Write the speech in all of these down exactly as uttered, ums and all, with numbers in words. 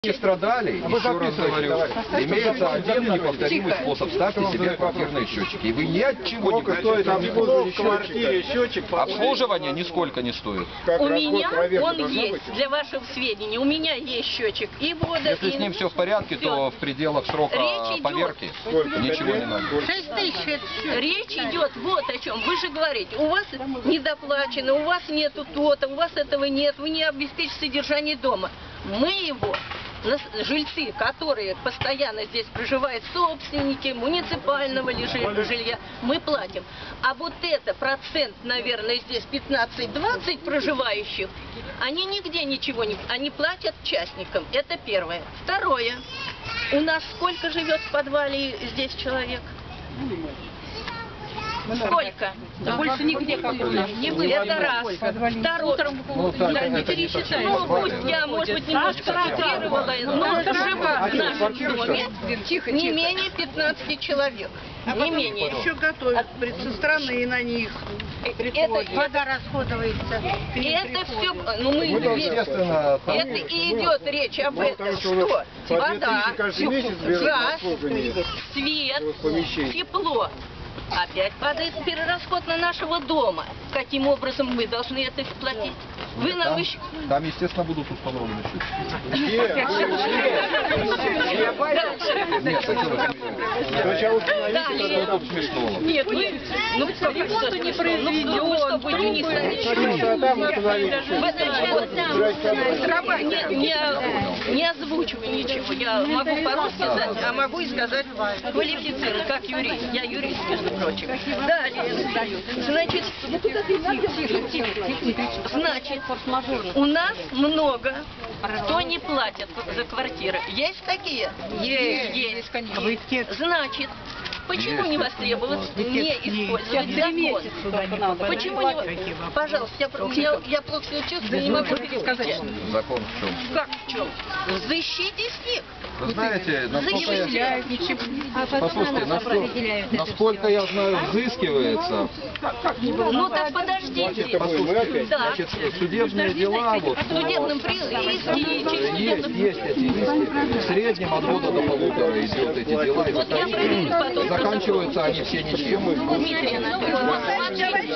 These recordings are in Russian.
Не страдали, а еще раз говорю, имеется один неповторимый способ. Ставьте себе квартирные счетчики. И вы ни от чего не стоит в квартире счетчик? Обслуживание нисколько не стоит. У меня он есть, для вашего сведения. У меня есть счетчик и вода. Если и... с ним все в порядке, все. то в пределах срока Речь поверки идет. ничего не надо. шесть тысяч. Речь идет вот о чем. Вы же говорите, у вас недоплачено, у вас нету то-то, у вас этого нет, вы не обеспечите содержание дома. Мы его... Жильцы, которые постоянно здесь проживают, собственники муниципального жилья, мы платим. А вот это процент, наверное, здесь пятнадцать-двадцать проживающих, они нигде ничего не... Они платят частникам. Это первое. Второе. У нас сколько живет в подвале здесь человек? Сколько? Да больше нигде, как у нас. Не было. Это раз. Второй. Ну, так, Да, не пересчитаю. Ну, пусть я, может быть, немножко утрировала, но живут в нашем доме не менее пятнадцати человек. А не менее. Еще готовят со стороны на них. Это, вода расходуется. Это все, ну мы, Ну, естественно, там- это и идет речь об Ну, этом, потому что у нас что по две вода, тысячи каждый месяц без газ, обслуживания свет, помещений. тепло. Опять падает перерасход на нашего дома. Каким образом мы должны это платить? Вы нам Там, еще... там, естественно, будут установлены счетчики. Нет, Сначала установите, Далее. тут смешно. Нет, вы... Ну, как ремонта не произведет. Ну, чтобы у них а там установите не, не, не озвучивай ничего. Я могу по-русски сказать, а могу и сказать квалифицированно, как юрист. Я юрист, между прочим. Далее. Значит, значит, у нас много кто не платит за квартиры. Есть такие? Есть. Есть, конечно. Значит, почему не востребовать, не использовать закон? Почему не... Пожалуйста, я, я, я плохо себя чувствую, не могу пересказать. Закон в чем? Как в чем? Защите с них. Вы знаете, насколько я... Зачисляют. Послушайте, насколько, насколько я знаю, взыскивается. Ну так подождите. Послушайте, Да. значит, судебные дела, вот, В судебном прииске и через есть, судебном... есть эти иски. В среднем от года до полутора идет эти дела, и Вот я приду потом. заканчиваются они все ничем. Дмитрий Анатольевич,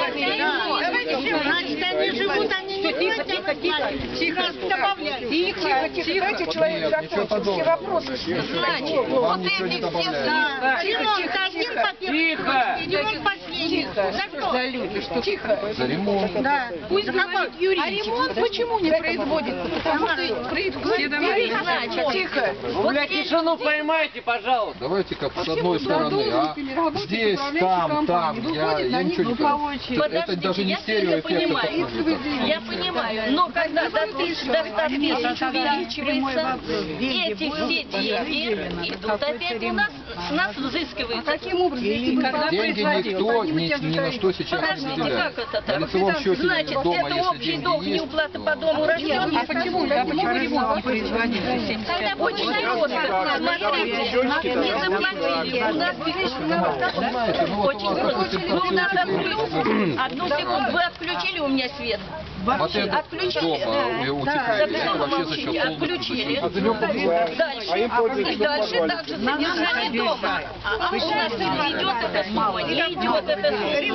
Значит, они живут, они не тихо, тихо, тихо, тихо, добавляют. тихо, тихо. Нет, ничего подобного. Значит, вот Вам ничего не эти все... добавляют. Ремонт один по первому. Ремонт последний. За что? За люди, что тихо. За ремонт. Да. Пусть говорит Юрий. А ремонт почему не производится? Потому что Юрий, значит, тихо. Вот Бля, здесь- тишину поймайте, пожалуйста. Давайте как с одной стороны, а здесь, там, там, я, я ничего не понимаю. Это Подождите, даже не я стереоэффект. понимаю. это Я понимаю, но когда до тысяч, до ста тысяч увеличивается, эти все деньги идут опять у нас, с нас взыскиваются. каким образом? Если бы когда Деньги никто ни, ни на что сейчас не Подождите, выделяет. как это На так? лицевом счете Значит, дома, это если общий деньги долг, есть, неуплата то- по дому растет. А почему? Да почему ремонт не производили? Тогда очень просто. Смотрите, не заплатили. У нас Понимаете, ну вот у очень вас, просто. допустим, Ну, у нас совсем отключили. Одну секунду. Вы отключили у меня свет? вот это Отключили. дома и утеплили, это вообще за счет полностью Отключили. за счет. Дальше. И дальше также содержание дома. А у нас не идет эта сумма, не идет эта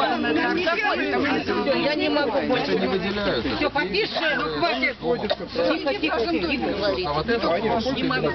сумма. Я не могу Это больше. не выделяют. Все, Подпиши, ну хватит. Тихо, тихо, А вот это просто не могу.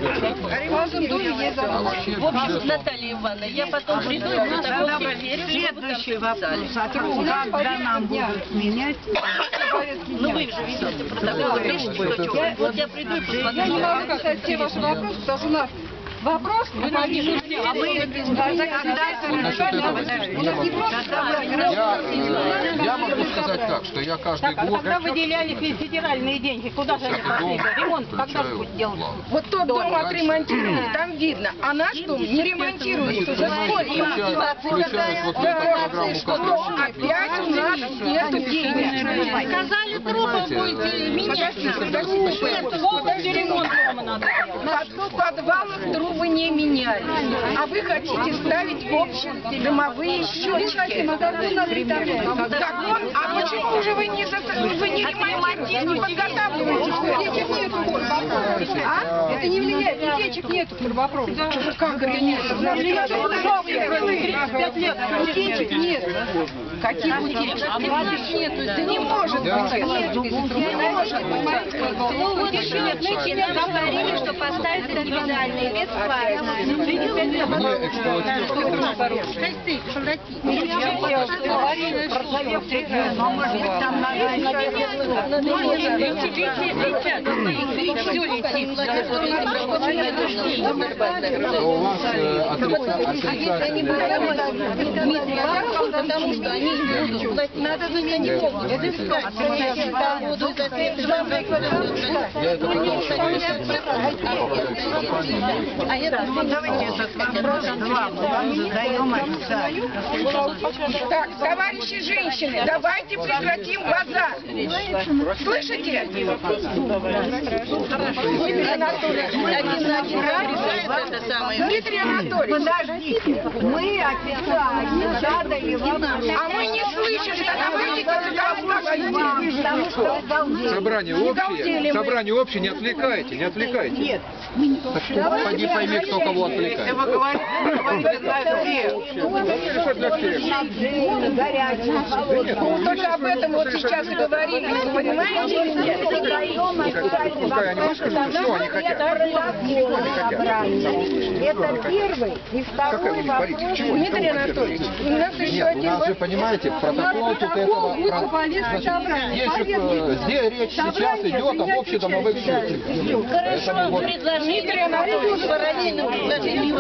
А вообще В общем, все, Наталья Ивановна, я потом приду и протокол переверю, Следующий вопрос. Когда нам будут менять? Ну вы же ведете протокол, пишите, что что. Вот я приду и посмотрю. Я не могу сказать все ваши вопросы, потому что у нас вопрос, вы нам не нужны, а мы вот насчет этого я могу, я, э, я могу сказать так, что я каждый год когда выделяли федеральные деньги, куда же они всякий дом пошли? Ремонт когда же включаю будет делать? план. Вот тот дом отремонтировали, там видно, а наш дом не ремонтируется уже сколько? Включают, включают вот в эту программу Что как опять у нас нету денег. Сказали, Вы трупом понимаете, будете э, менять. когда- когда- Полностью ремонт дома надо делать. В подвалах трубы ничего вы не меняли. А вы хотите ставить общие домовые счетчики. Закон, а почему же вы не, за, вы не ремонтируете, не подготавливаете? Утечек нету. А? Это не влияет, утечек нету. Вопрос. Как это нет? Утечек нет. Каких утечек? Нету. Да не может быть. Не может быть. Ну вот еще нет, мы тебе говорили, что поставить индивидуальные бесплатно. Не эксплуатируют. У вас э, отрицательный. Потому что они будут платить. Надо заменить. Это все. Я это хотел, чтобы если А это Так, товарищи женщины, давайте прекратим базар. Слышите? Дмитрий Анатольевич, это самое. Дмитрий Анатольевич, Подождите, мы официально задали вопрос. а мы не слышали, тогда выйдите туда. собрание общее, собрание общее, не отвлекайте, не отвлекайте. Нет. Так поди пойми, кто кого отвлекает. Ну, только об этом вот сейчас и говорили, вы понимаете? Пускай они выскажут, что они хотят. Это первый и второй вопрос. Дмитрий Анатольевич, у нас еще Нет, у один нас же, вопрос. понимаете, протокол тут этого... про- Значит, есть же, э, здесь речь сейчас идет об общедомовых счетчиках. Хорошо, предложение параллельно предложение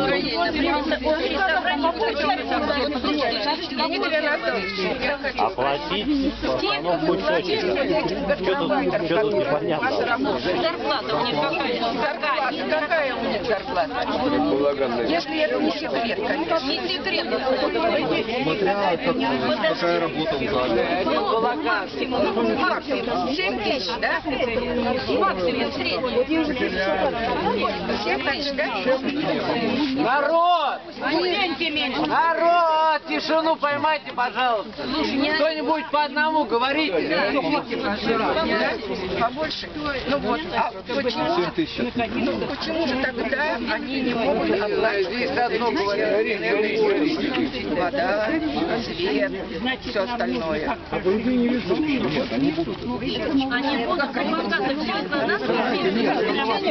Дмитрий Анатольевич, я хочу Оплатить постановку счетчика. Что тут, что тут непонятно? зарплата у них какая? зарплата. Какая у них зарплата? Если это не секрет, конечно. Не секрет. Смотря как, какая работа в зале. Ну, максимум. Максимум семь тысяч, да? Максимум средний. семь тысяч, да? Народ! Народ! Тишину поймайте, пожалуйста. Кто-нибудь по одному говорите. Побольше. Ну вот, а почему, семь тысяч. ну, почему же тогда они не могут оплачивать? Здесь одно говорят. Вода, свет, все остальное. Нет, они будут. Они будут показывать все это на нас.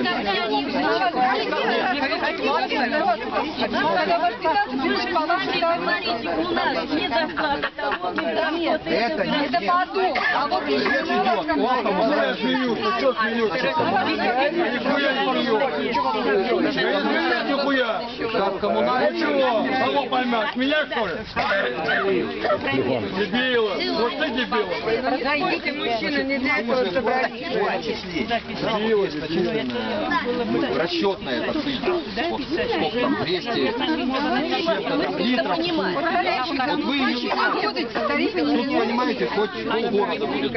Говорите, у нас не зарплата того, нет. Это не Это потом. А вот речь идет о коммунальных. Что смеетесь? Нихуя не смеетесь. Нихуя. Как коммунальных. Чего? Кого поймешь? Меня что ли? Дебилы. Вот ты дебилы. Разойдите, мужчина, не для этого Дебилы, значительная расчетная эта цифра. Вот сколько там, двести литров. Вот вы ее тут, понимаете, хоть полгорода будет.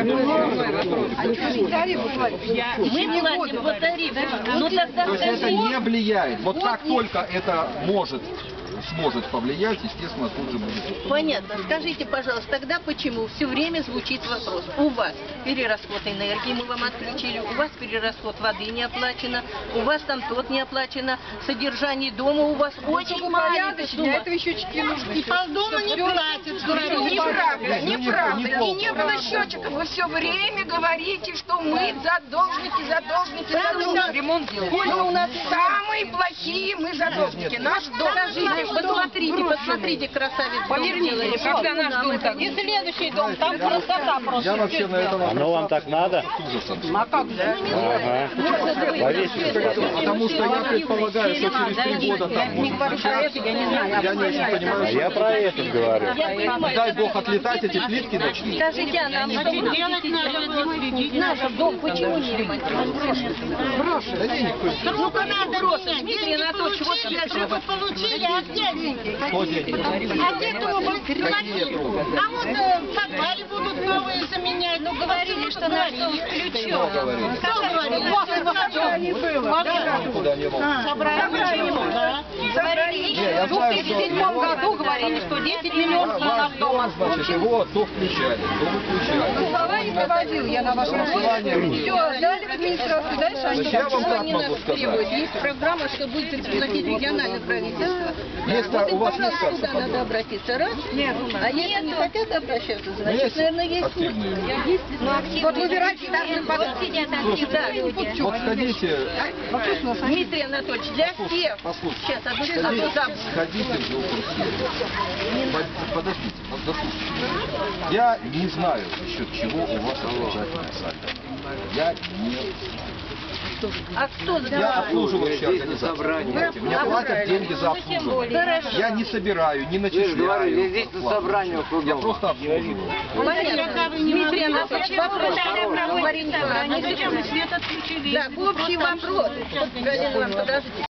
Мы платим по тарифу. Ну тогда То есть это скажите. не влияет. Вот как только это может, сможет повлиять, естественно, тут же будет. Понятно. Скажите, пожалуйста, тогда почему все время звучит вопрос? У вас перерасход энергии мы вам отключили, у вас перерасход воды не оплачено, у вас там тот не оплачено, содержание дома у вас очень маленькое. для этого еще четыре нужны. И полдома не платит. Неправда, неправда. И не было счетчиков. Вы все время говорите, что мы задолжники, задолжники, задолжники. Ремонт делаем. Ну, у нас самые плохие мы задолжники. Наш дом. Посмотрите, посмотрите, красавец. Поверните, когда наш дом так. И следующий дом, там красота просто. Я вообще на этом Оно вам так надо? с ужасом. Ага. Повесить. Потому что я предполагаю, что через три года там может начаться. Я не очень понимаю, А что я про это говорю. не дай бог отлетать, эти плитки начнут. Скажите, а нам что делать надо? Наш дом почему не ремонтируют? Да денег хоть. Ну-ка надо Брошен. менять. Дмитрий Деньги Анатольевич, вот получили, я трубы получили, а деньги? Что деньги? А те трубы Какие платить. трубы? А вот э, в подвале будут новые заменять. Ну, говорили, что на что включен. Кто говорит? Кто говорит? После Собрание было. Да. Куда не было? Собрание. Да. Не, я В знаю, две тысячи седьмом году говорили, что десять миллионов на наш дом Ваш дом, значит, его то включали, то выключали. Голосование проводил я на вашем Голосование доме. было. Все, дали в администрацию, дальше они... Значит, я вам так могу сказать. Есть программа, что будет платить региональное правительство. Есть, Вот у вас им, есть пожалуйста, карта? туда надо обратиться. Раз. Нет, у нас. А если не хотят обращаться, Ну, значит, есть наверное, есть активные люди. Есть. Ну, активные. Вот выбирайте старших Вот подруг. сидят Слушайте, активные люди. вот сходите, Дмитрий Анатольевич, для всех. послушайте, Сейчас, одну одну сходите, запись. сходите в Жилкурсию. Подождите, вот дослушайте. Я не знаю, за счет чего у вас отрицательный сальдо. Я не... А кто за Я обслуживающая организация, понимаете? Мне платят деньги за обслуживание. Я не собираю, не начисляю. Здесь на зарплату. собрании Я просто обслуживаю. Понятно. Дмитрий Анатольевич, вопрос. Тогда Да, общий вопрос. Вот, Галина, вам подождите.